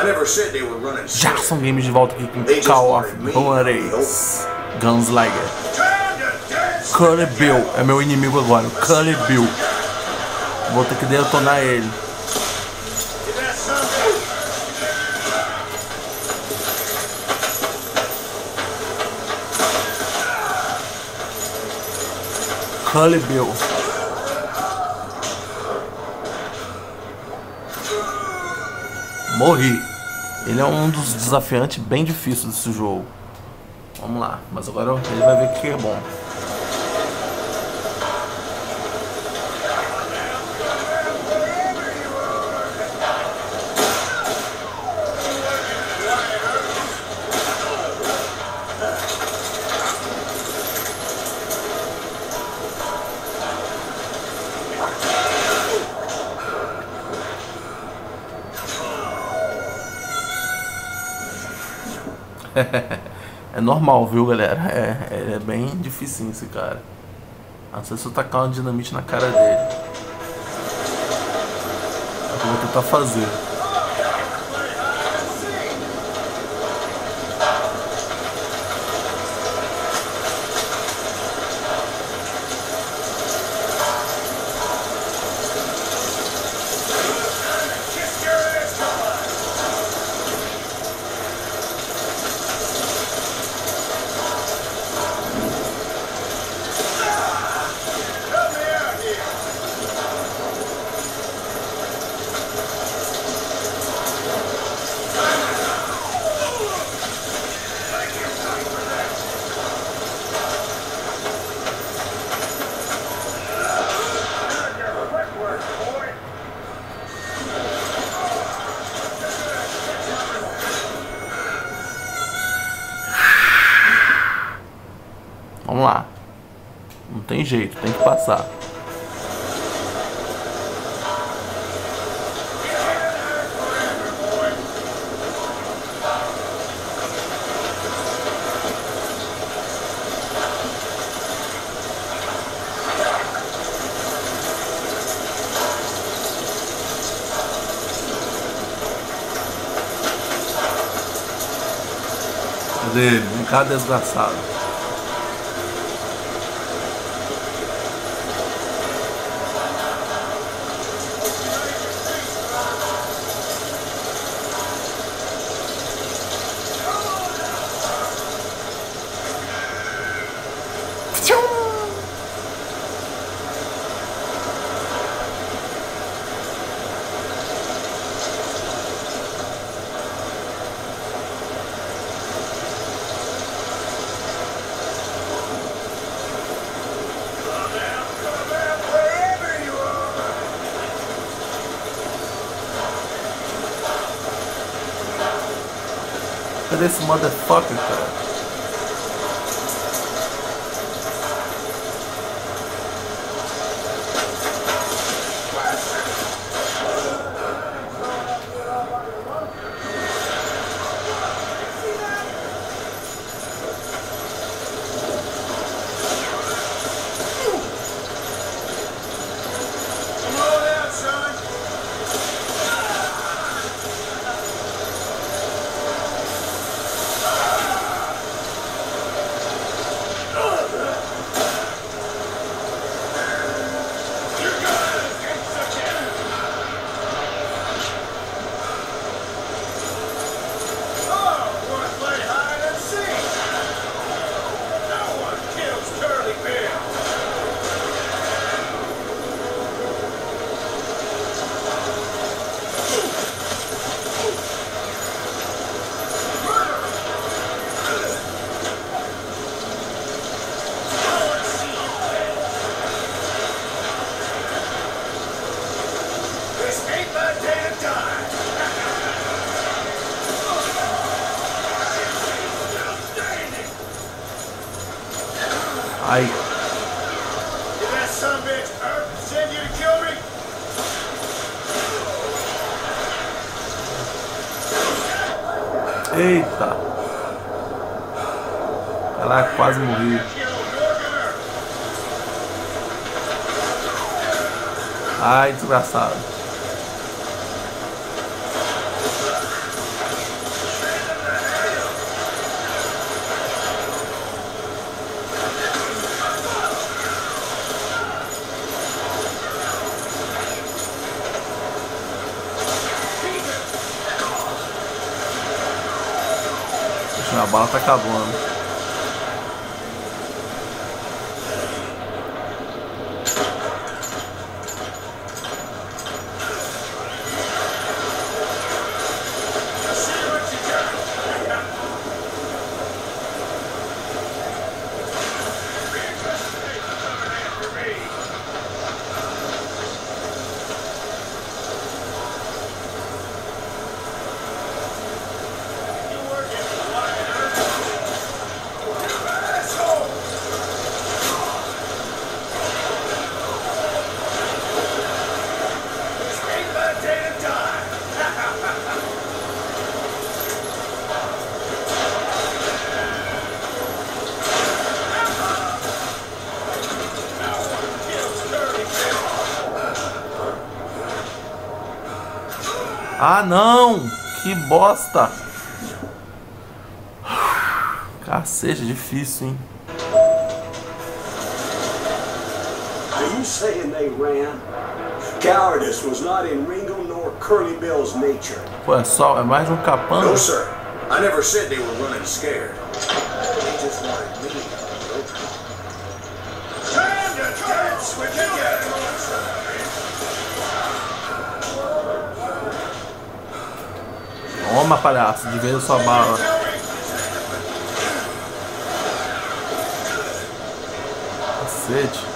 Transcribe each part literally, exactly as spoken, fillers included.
Jackson Games de volta aqui com Call of Duty Gunslinger. Cully Bill é meu inimigo agora, Cully Bill. Vou ter que detonar ele. Cully Bill. Morri. Ele é um dos desafiantes bem difíceis desse jogo. Vamos lá, mas agora ele vai ver o que é bom. É normal, viu, galera? É, é bem difícil esse cara. Não sei se eu tacar uma dinamite na cara dele. É o que eu vou tentar fazer. Vamos lá. Não tem jeito, tem que passar. Cadê ele? Um cara desgraçado. Cadê esse motherfucker, cara? Ai. Eita. Caraca, quase morri. Ai, desgraçado. bala tá acabando. Ah, não! Que bosta! Cacete, difícil, hein? Are you saying they ran? Cowardice was not in Ringo nor Curly Bill's nature. Pô, é só, é mais um capanga? No, sir. I never said they were running scared. They just wanted me to go. Time to dance with you! Toma, palhaço, de vez a sua bala. Cacete.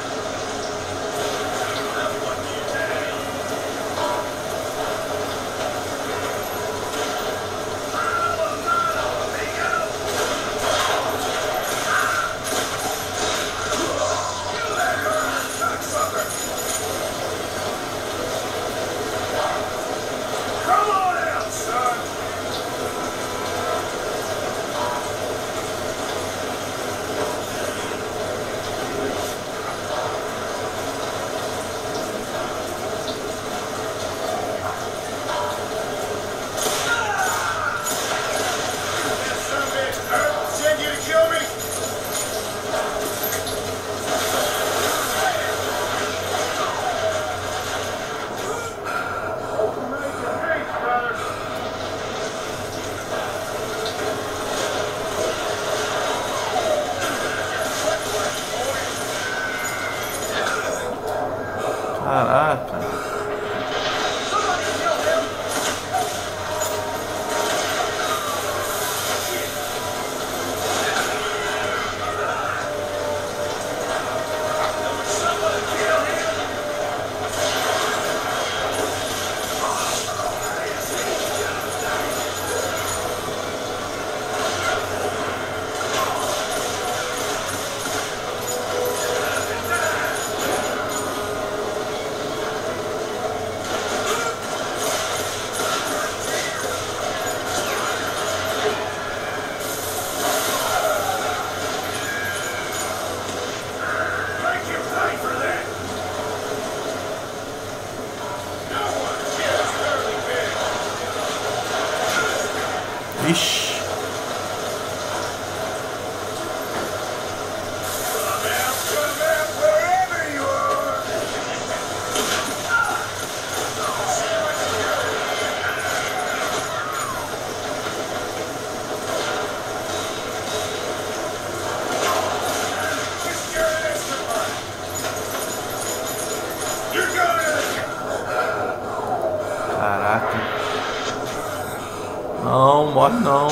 Caraca. Ixi. Caraca. Não, morre não.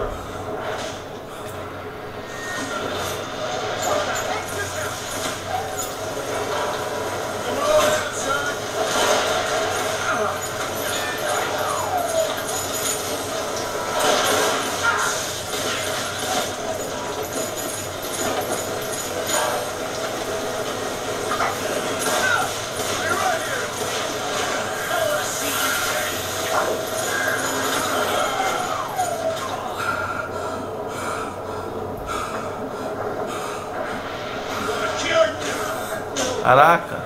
Caraca.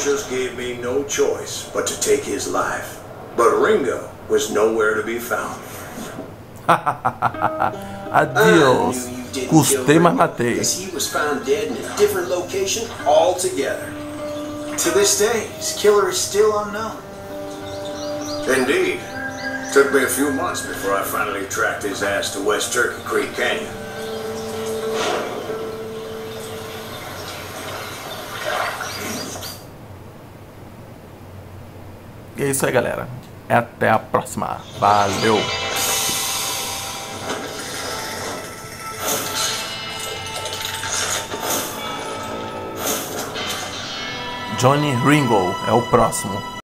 marshals gave me no choice but to take his life. But Ringo was nowhere to be found. Adeus. Custei, mas matei. He was found dead in a different location altogether. To this day, his killer is still unknown. Indeed. Took me a few months before I finally tracked his ass to West Turkey Creek Canyon. E é isso aí, galera. Até a próxima. Valeu! Johnny Ringo é o próximo.